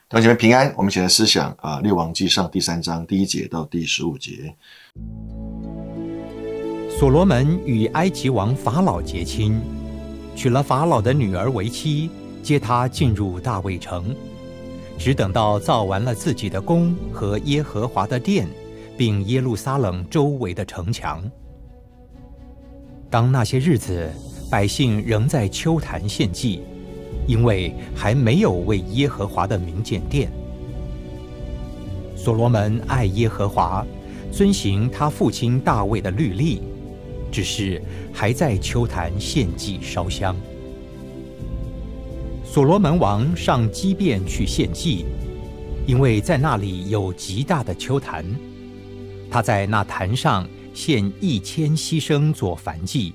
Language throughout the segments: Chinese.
弟兄姐妹平安，我们一起来思想列王纪上第3章第1节到第15节。 所罗门与埃及王法老结亲，娶了法老的女儿为妻，接他进入大卫城，只等到造完了自己的宫和耶和华的殿，并耶路撒冷周围的城墙。当那些日子，百姓仍在丘坛献祭，因为还没有为耶和华的名建殿。所罗门爱耶和华，遵行他父亲大卫的律例，只是还在丘坛献祭烧香。所罗门王上基遍去献祭，因为在那里有极大的丘坛，他在那坛上献1000牺牲做燔祭。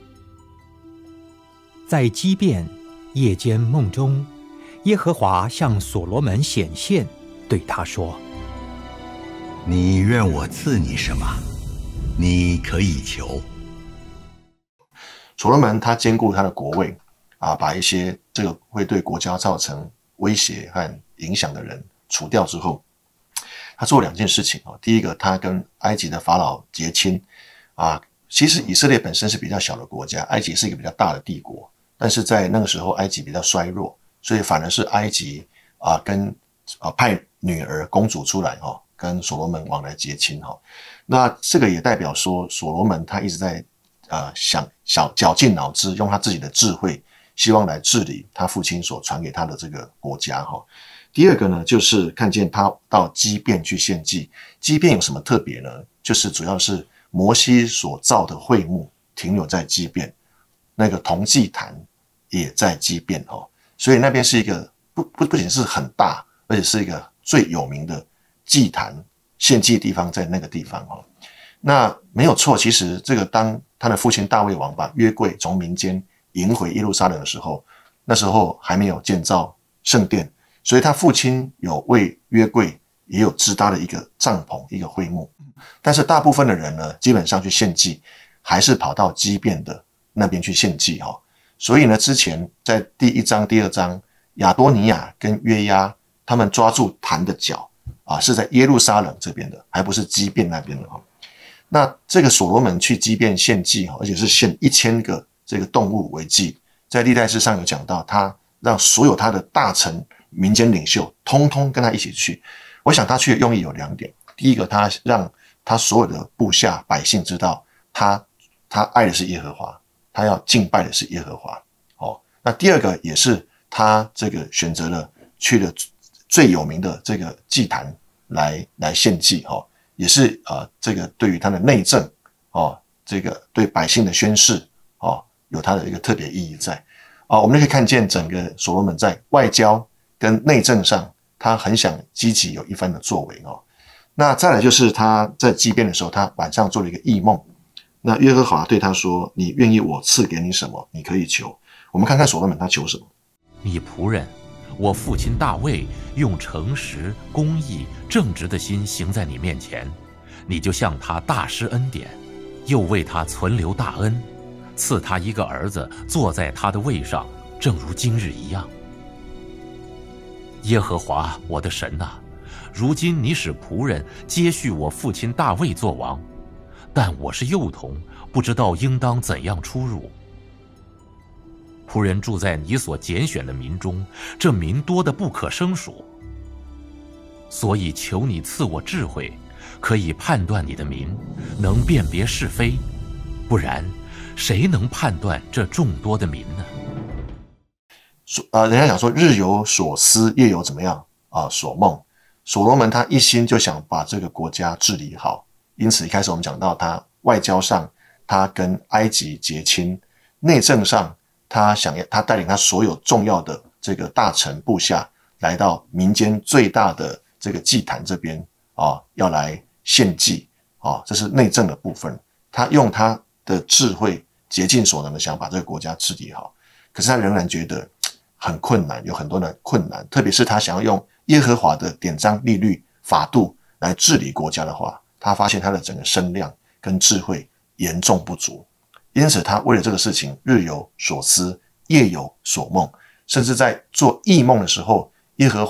在基遍夜间梦中，耶和华向所罗门显现，对他说： 你愿我赐你什么？你可以求。 所罗门他兼顾他的国位把一些这个会对国家造成威胁和影响的人除掉之后，他做2件事情。第一个，他跟埃及的法老结亲其实以色列本身是比较小的国家，埃及是一个比较大的帝国，但是在那个时候埃及比较衰弱，所以反而是埃及派女儿公主出来跟所罗门王来结亲那这个也代表说所罗门他一直在绞尽脑汁，用他自己的智慧，希望来治理他父亲所传给他的这个国家第二个呢，就是看见他到基遍去献祭。基遍有什么特别呢？就是主要是摩西所造的会幕停留在基遍，那个铜祭坛也在基遍所以那边是一个不仅是很大，而且是一个最有名的祭坛献祭的地方，在那个地方那没有错，其实这个当他的父亲大卫王把约柜从民间迎回耶路撒冷的时候，那时候还没有建造圣殿，所以他父亲有为约柜也有支搭的一个帐篷，一个会幕。但是大部分的人呢，基本上去献祭还是跑到基遍的那边去献祭所以呢，之前在第1章第2章，亚多尼亚跟约押他们抓住坛的脚是在耶路撒冷这边的，还不是基遍那边的那这个所罗门去基遍献祭而且是献1000个这个动物为祭，在历代志上有讲到，他让所有他的大臣民间领袖通通跟他一起去。我想他去的用意有2点，第一个，他让他所有的部下百姓知道他爱的是耶和华，他要敬拜的是耶和华那第二个也是他这个选择了去了最有名的这个祭坛来献祭也是这个对于他的内政这个对百姓的宣示有他的一个特别意义在我们就可以看见整个所罗门在外交跟内政上，他很想积极有一番的作为那再来就是他在祭遍的时候，他晚上做了一个异梦，那耶和华对他说：你愿意我赐给你什么？你可以求。我们看看所罗门他求什么。 你仆人我父亲大卫用诚实、公义、正直的心行在你面前，你就向他大施恩典，又为他存留大恩，赐他一个儿子坐在他的位上，正如今日一样。耶和华我的神啊，如今你使仆人接续我父亲大卫做王，但我是幼童，不知道应当怎样出入。仆人住在你所拣选的民中，这民多得不可胜数，所以求你赐我智慧，可以判断你的民，能辨别是非，不然谁能判断这众多的民呢？ 人家讲说日有所思，夜有怎么样所梦。所罗门他一心就想把这个国家治理好，因此一开始我们讲到他外交上他跟埃及结亲，内政上他带领他所有重要的这个大臣部下来到民间最大的这个祭坛这边要来献祭这是内政的部分。他用他的智慧竭尽所能的想把这个国家治理好，可是他仍然觉得很困难，有很多的困难，特别是他想要用耶和华的典章律律法度来治理国家的话，他发现他的整个声量跟智慧严重不足，因此他为了这个事情日有所思，夜有所梦，甚至在做异梦的时候，耶和华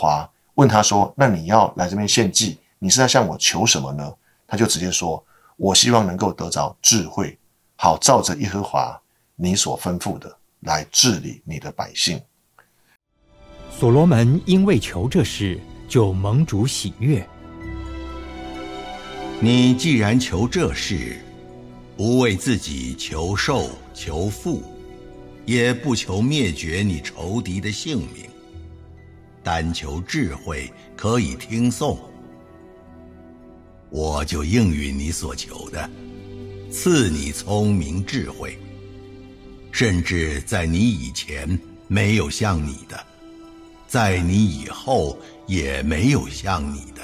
问他说：“那你要来这边献祭，你是在向我求什么呢？”他就直接说：“我希望能够得着智慧，好照着耶和华你所吩咐的来治理你的百姓。” 所罗门因为求这事，就蒙主喜悦。 你既然求这事，不为自己求寿求富，也不求灭绝你仇敌的性命，单求智慧可以听颂，我就应允你所求的，赐你聪明智慧，甚至在你以前没有像你的，在你以后也没有像你的。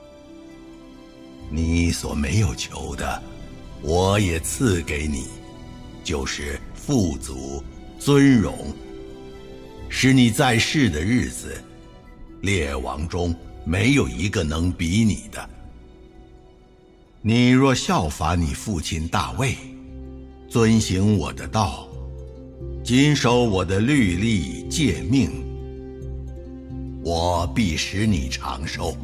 你所没有求的，我也赐给你，就是富足、尊荣，使你在世的日子，列王中没有一个能比你的。你若效法你父亲大卫，遵行我的道，谨守我的律例诫命，我必使你长寿。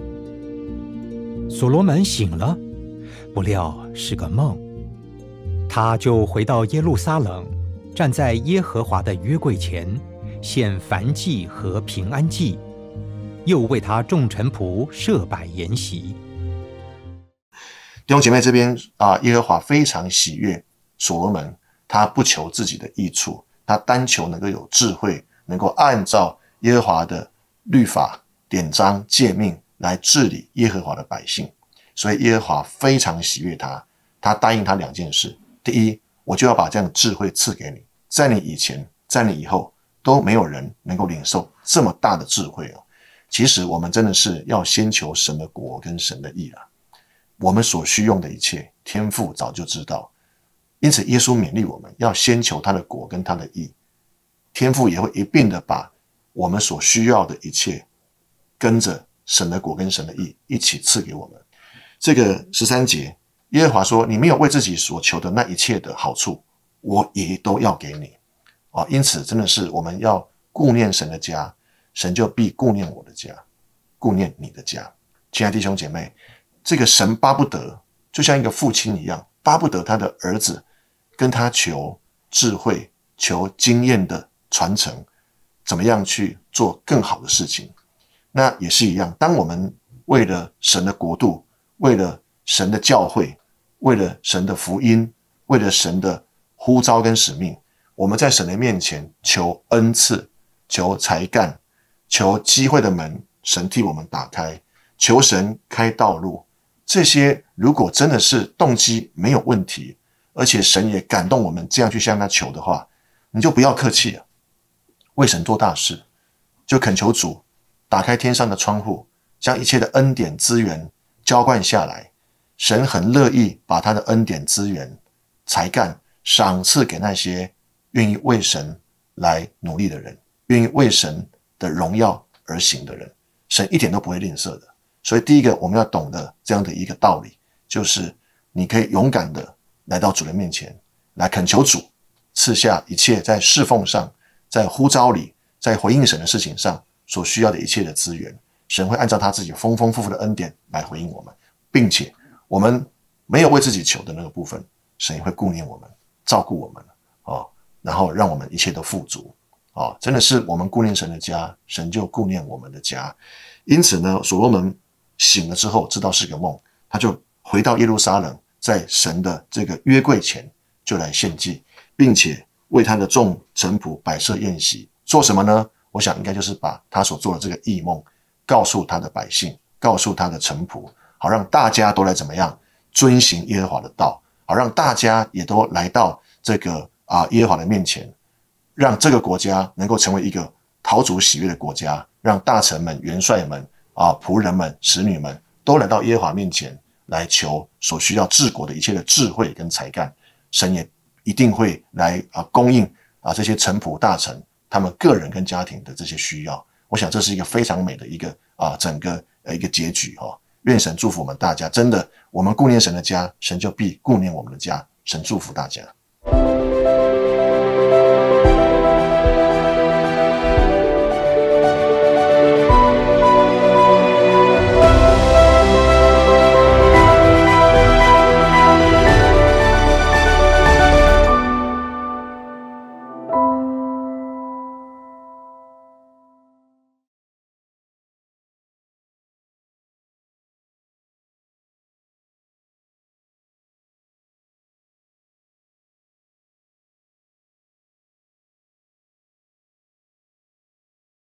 所罗门醒了，不料是个梦。他就回到耶路撒冷，站在耶和华的约柜前，献燔祭和平安祭，又为他众臣仆设摆筵席。 弟兄姐妹，这边耶和华非常喜悦所罗门，他不求自己的益处，他单求能够有智慧，能够按照耶和华的律法、典章、诫命来治理耶和华的百姓。所以耶和华非常喜悦他，他答应他2件事。第一，我就要把这样的智慧赐给你，在你以前，在你以后都没有人能够领受这么大的智慧哦。其实我们真的是要先求神的国跟神的义啊，我们所需用的一切，天父早就知道。因此耶稣勉励我们要先求他的国跟他的义，天父也会一并的把我们所需要的一切跟着神的国跟神的义一起赐给我们。这个13节，耶和华说：“你没有为自己所求的那一切的好处，我也都要给你。”因此真的是我们要顾念神的家，神就必顾念我的家，顾念你的家。亲爱的弟兄姐妹，这个神巴不得，就像一个父亲一样，巴不得他的儿子跟他求智慧、求经验的传承，怎么样去做更好的事情。那也是一样，当我们为了神的国度，为了神的教会，为了神的福音，为了神的呼召跟使命，我们在神的面前求恩赐，求才干，求机会的门，神替我们打开，求神开道路。这些如果真的是动机没有问题，而且神也感动我们这样去向他求的话，你就不要客气了，为神做大事，就恳求主打开天上的窗户，将一切的恩典资源浇灌下来。神很乐意把他的恩典资源、才干赏赐给那些愿意为神来努力的人，愿意为神的荣耀而行的人，神一点都不会吝啬的。所以第一个我们要懂得这样的一个道理，就是你可以勇敢的来到主的面前，来恳求主赐下一切在侍奉上、在呼召里、在回应神的事情上所需要的一切的资源，神会按照他自己丰丰富富的恩典来回应我们，并且我们没有为自己求的那个部分，神也会顾念我们，照顾我们然后让我们一切都富足真的是我们顾念神的家，神就顾念我们的家。因此呢，所罗门醒了之后知道是个梦，他就回到耶路撒冷，在神的这个约柜前就来献祭，并且为他的众臣仆摆设宴席。做什么呢？我想应该就是把他所做的这个异梦告诉他的百姓，告诉他的臣仆，好让大家都来怎么样遵行耶和华的道，好让大家也都来到这个耶和华的面前，让这个国家能够成为一个讨主喜悦的国家，让大臣们、元帅们仆人们、使女们都来到耶和华面前来求所需要治国的一切的智慧跟才干。神也一定会来供应这些臣仆大臣他们个人跟家庭的这些需要。我想这是一个非常美的一个整个一个结局愿神祝福我们大家，真的我们顾念神的家，神就必顾念我们的家。神祝福大家。